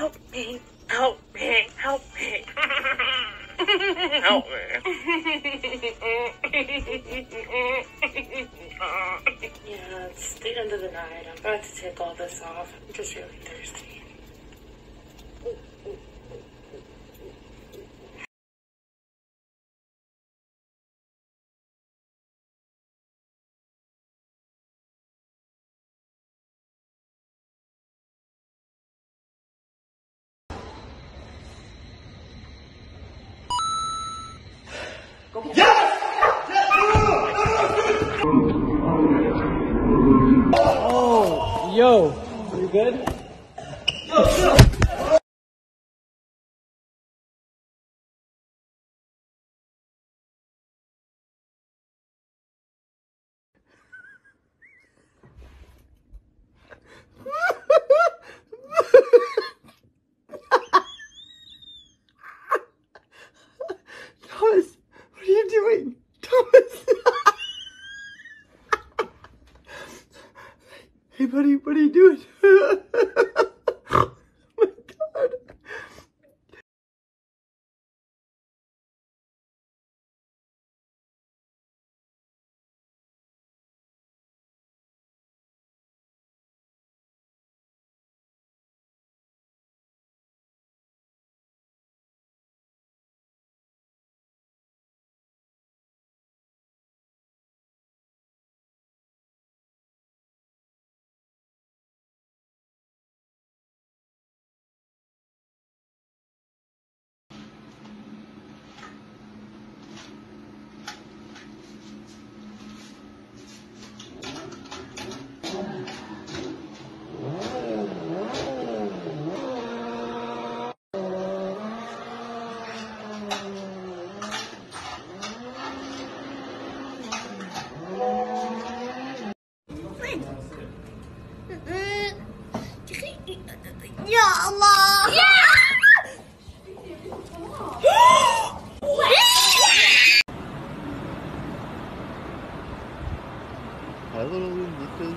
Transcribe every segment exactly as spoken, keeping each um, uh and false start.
Help me. Help me. Help me. Help me. Yeah, it's the end of the night. I'm about to take all this off. I'm just really thirsty. Oh, yo, you good? Yo, yo. Thomas, what are you doing? Thomas! Hey buddy, what are you doing? Oh my god. Ya Allah. Ya. Hi little Lucas.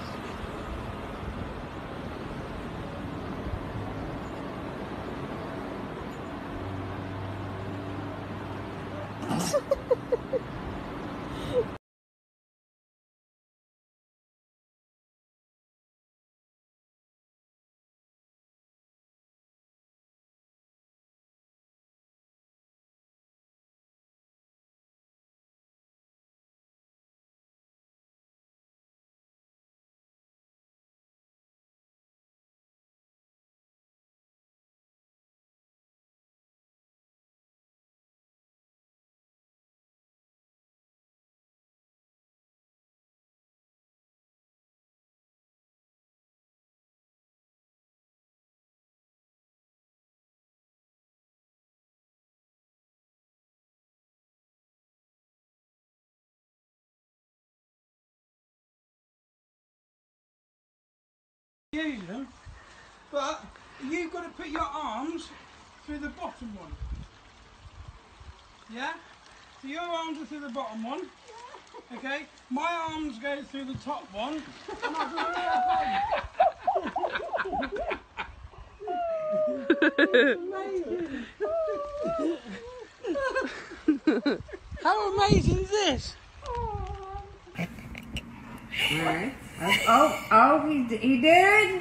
You, but you've got to put your arms through the bottom one. Yeah? So your arms are through the bottom one. Okay? My arms go through the top one. And I amazing. How amazing is this? Right. Oh, oh, he, he did.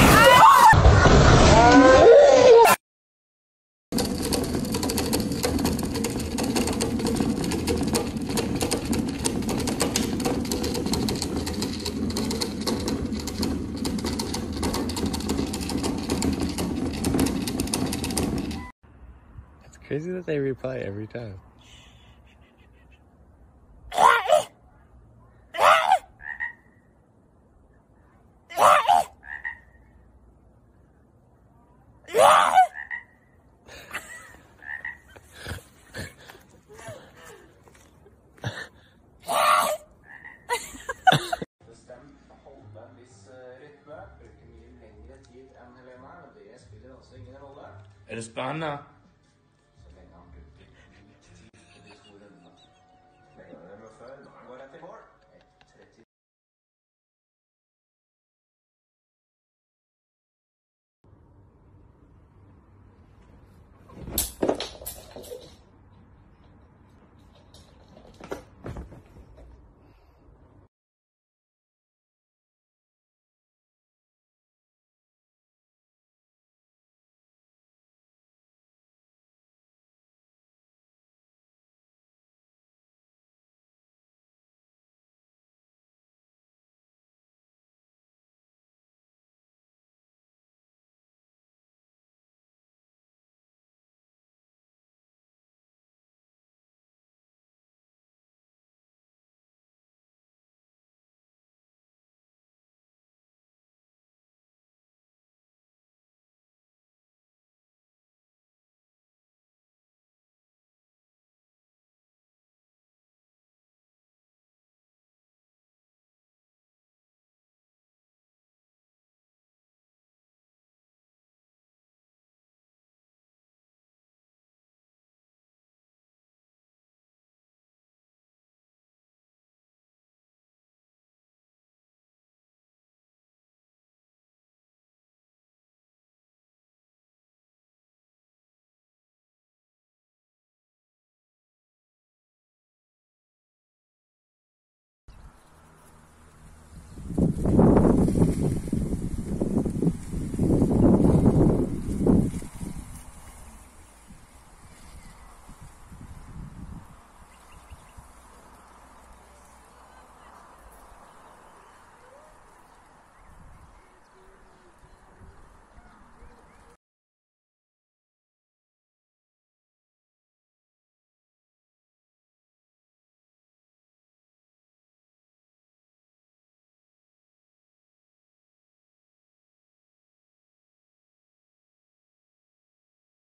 It's crazy that they reply every time. Er det spennende?